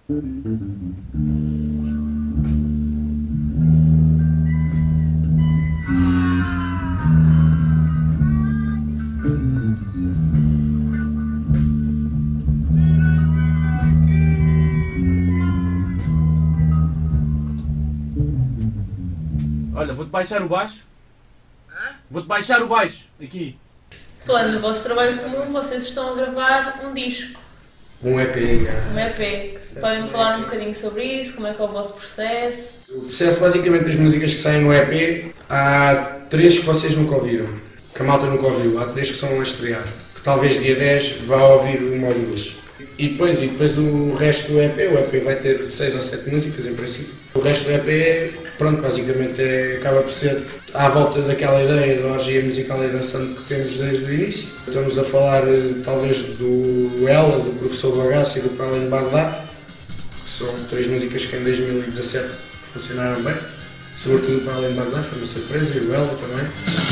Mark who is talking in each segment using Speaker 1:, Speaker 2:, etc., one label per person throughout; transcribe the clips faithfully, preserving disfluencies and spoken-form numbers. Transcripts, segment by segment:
Speaker 1: Olha, vou-te baixar o baixo. Vou-te baixar o baixo, aqui.
Speaker 2: Falando no vosso trabalho comum, vocês estão a gravar um disco.
Speaker 3: Um E P.
Speaker 2: Um E P. Se podem falar um bocadinho sobre isso, como é que é o vosso processo?
Speaker 3: O processo, basicamente, das músicas que saem no E P, há três que vocês nunca ouviram, que a malta nunca ouviu. Há três que são a estrear, que talvez dia dez vá ouvir uma ou duas. E depois, e depois o resto do E P, o E P vai ter seis ou sete músicas, em princípio. O resto do E P, pronto, basicamente é, acaba por ser à volta daquela ideia da orgia musical e dançante que temos desde o início. Estamos a falar, talvez, do Ela, do Professor Bagaço e do Para Além de Bagdá, que são três músicas que em dois mil e dezassete funcionaram bem. Sobretudo o Para Além de Bagdá, foi uma surpresa, e o Ela também.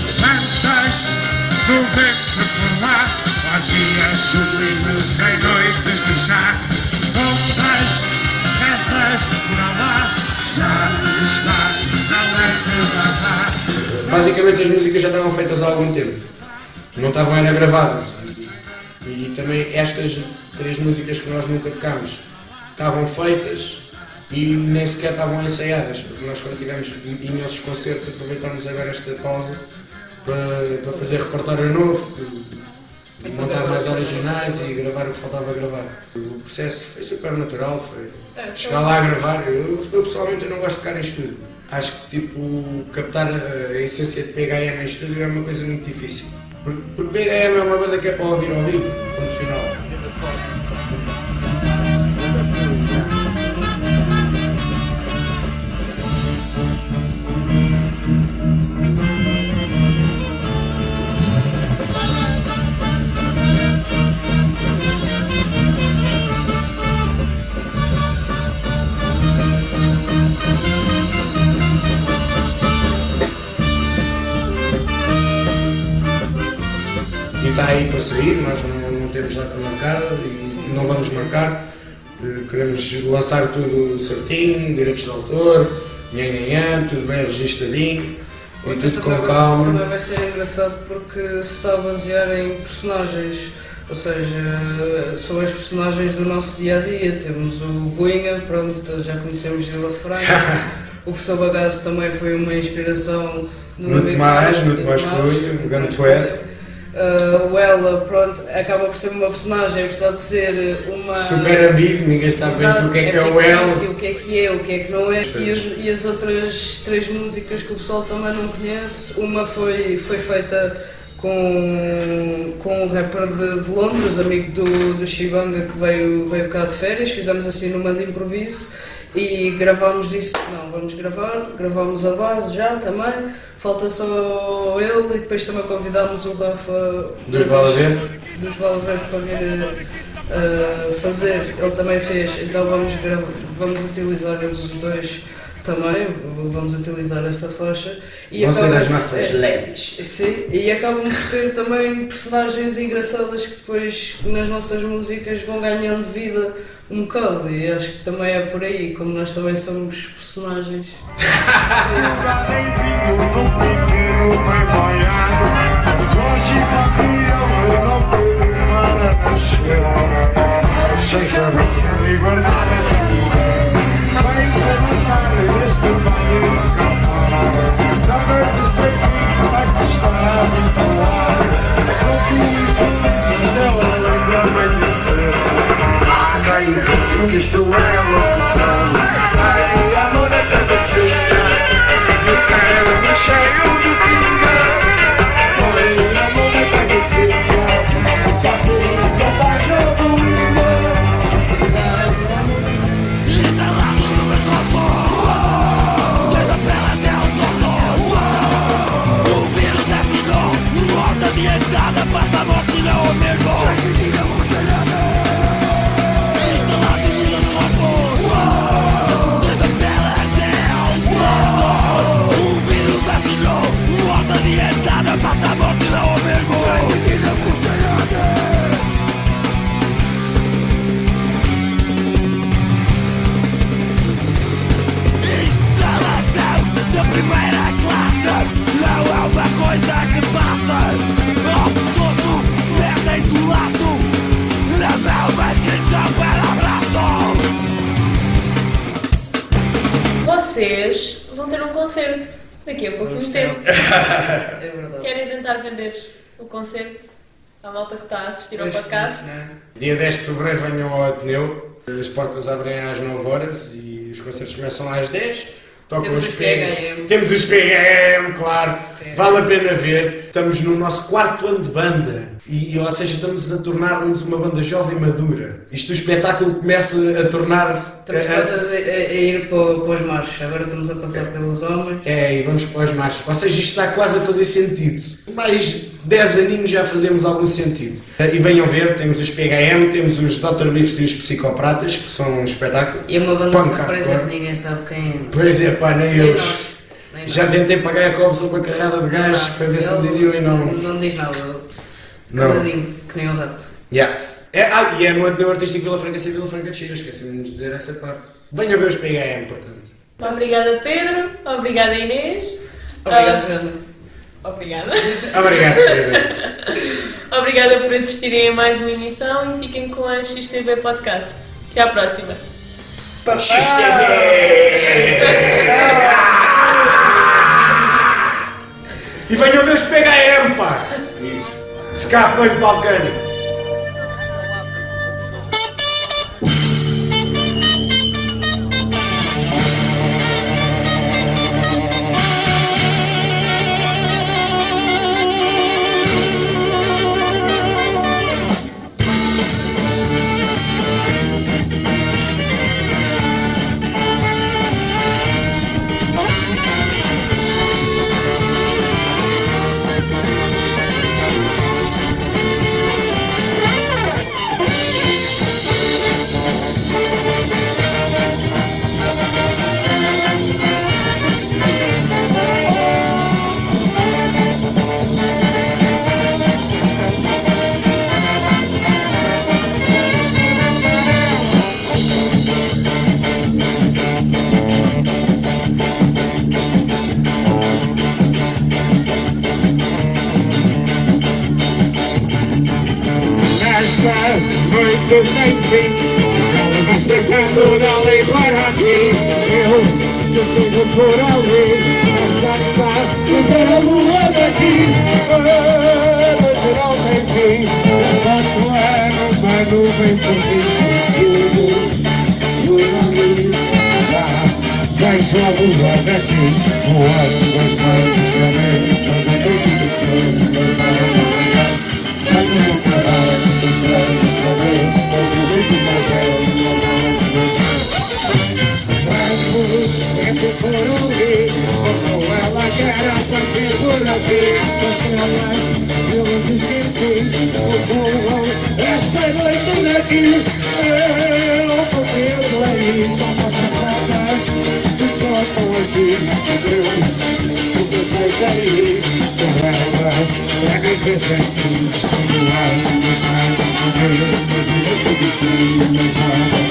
Speaker 4: Do vento por lá, orgia sublime sem noites de chá. Contas, rezas por lá, já está na leite de
Speaker 3: Basicamente as músicas já estavam feitas há algum tempo, não estavam ainda gravadas. E também estas três músicas que nós nunca tocámos estavam feitas e nem sequer estavam ensaiadas, porque nós quando tivemos imensos concertos aproveitámos agora esta pausa para, para fazer repertório novo, montar mais originais e gravar o que faltava gravar. O processo foi super natural, foi chegar lá a gravar. Eu, eu pessoalmente eu não gosto de tocar em estúdio. Acho que tipo, captar a, a essência de P H M em estúdio é uma coisa muito difícil. Porque, porque P H M é uma banda que é para ouvir ao vivo, ponto final. E está aí para sair, nós não, não temos data marcada e não vamos marcar. Queremos lançar tudo certinho, direitos de autor, nhan, nhan, nhan, tudo bem registadinho e tudo com calma.
Speaker 5: Também vai ser engraçado porque se está a basear em personagens, ou seja, são as personagens do nosso dia a dia. Temos o Boinha, pronto, já conhecemos de Vila Franca. O Professor Bagaço também foi uma inspiração no
Speaker 3: Muito mais, muito mais coisa, um grande poeta.
Speaker 5: Uh, o Ela, pronto, acaba por ser uma personagem, apesar de ser uma...
Speaker 3: super ambíguo, ninguém sabe bem o que é que é o Ela.
Speaker 5: O que é que é, o que é que não é. E as, e as outras três músicas que o pessoal também não conhece, uma foi, foi feita com, com um rapper de, de Londres, amigo do, do Shibanga, que veio, veio cá de férias, fizemos assim numa de improviso. E gravámos disso, não, vamos gravar, gravámos a base já também, falta só ele e depois também convidámos o Rafa
Speaker 3: dos Bala Verde
Speaker 5: dos Bala Verde para vir uh, fazer, ele também fez, então vamos, gravar, vamos utilizar eles os dois também, vamos utilizar essa faixa.
Speaker 3: E vão ser as nossas é, leves.
Speaker 5: Sim, e acabam por ser também personagens engraçadas que depois nas nossas músicas vão ganhando vida um bocado, e acho que também é por aí, como nós também somos personagens.
Speaker 4: Isto é loucura, ai, amor é travessia, meu cérebro cheio de pinga. Ai, amor é travessia, só fica atrás do mundo. Instalado no meu corpo, desde a pele até os ossos. O vírus é sinal, porta de entrada para a morte não é mesmo. Transmitida por telhada. Porta de entrada, passa a morte não é mesmo. Transmitida por telhada.
Speaker 2: vocês vão ter um concerto daqui a pouco tempo.
Speaker 5: É verdade.
Speaker 2: Querem tentar vender o concerto à malta que está a assistir ao podcast?
Speaker 3: Dia dez de fevereiro venham ao Ateneu, as portas abrem às nove horas e os concertos começam às dez. Tocam
Speaker 5: Temos
Speaker 3: os
Speaker 5: os P H M.
Speaker 3: Temos os P H M, claro.
Speaker 5: Sim.
Speaker 3: Vale a pena ver. Estamos no nosso quarto ano de banda. E, ou seja, estamos a tornar-nos uma banda jovem madura. Isto o espetáculo começa a tornar...
Speaker 5: Estamos
Speaker 3: a-
Speaker 5: quase a, a, a ir para, para os machos, agora estamos a passar pelos homens.
Speaker 3: É, e vamos para os machos. Ou seja, isto está quase a fazer sentido. Mais dez aninhos já fazemos algum sentido. E venham ver, temos os P H M, temos os doutor Bifes e os Psicopratas, que são um espetáculo.
Speaker 5: E é uma banda
Speaker 3: Punk
Speaker 5: surpresa
Speaker 3: hardcore.
Speaker 5: que ninguém sabe quem é.
Speaker 3: Pois é, pá, nem
Speaker 5: Nem
Speaker 3: eu.
Speaker 5: nós. Nem
Speaker 3: Já
Speaker 5: nós.
Speaker 3: tentei pagar a cobre sobre a carrada de gás para ver se me
Speaker 5: Ele
Speaker 3: diziam e não.
Speaker 5: Não diz nada.
Speaker 3: Não.
Speaker 5: Caladinho, que nem um rato.
Speaker 3: Yeah. É, ah, e é no Ateneu Artístico Vila Franca sem Vila Franca de Xira, esqueci-me de dizer essa parte. Venham ver os P H M, portanto.
Speaker 2: Obrigada, Pedro. Obrigada, Inês.
Speaker 5: Obrigado,
Speaker 2: Ah,
Speaker 5: Joana.
Speaker 2: Obrigada.
Speaker 3: Obrigado, querida.
Speaker 2: Obrigada por assistirem a mais uma emissão e fiquem com a X T V Podcast. Até à próxima.
Speaker 3: X T V! E venham ver os P H M, pá! Isso. Escapem de balcânico.
Speaker 4: Nesta noite sem fim, ela vai cercando dali para aqui. Eu decido por ali, descansar e ver a lua daqui. Mas não tem fim, enquanto é uma nuvem por mim. Tudo ali, já deixo a lua daqui. Voando bastante para mim, mas é tudo escuro, mas é sempre por ali, como ela quer aparecer por aqui. Estrelas, luzes que enfim, voam esta noite daqui. Eu confio aí, somos as que tocam aqui. Eu, o que sei daí, com ela, é que presente. No ar, nos mais, no meio, nos minutos de destino, nos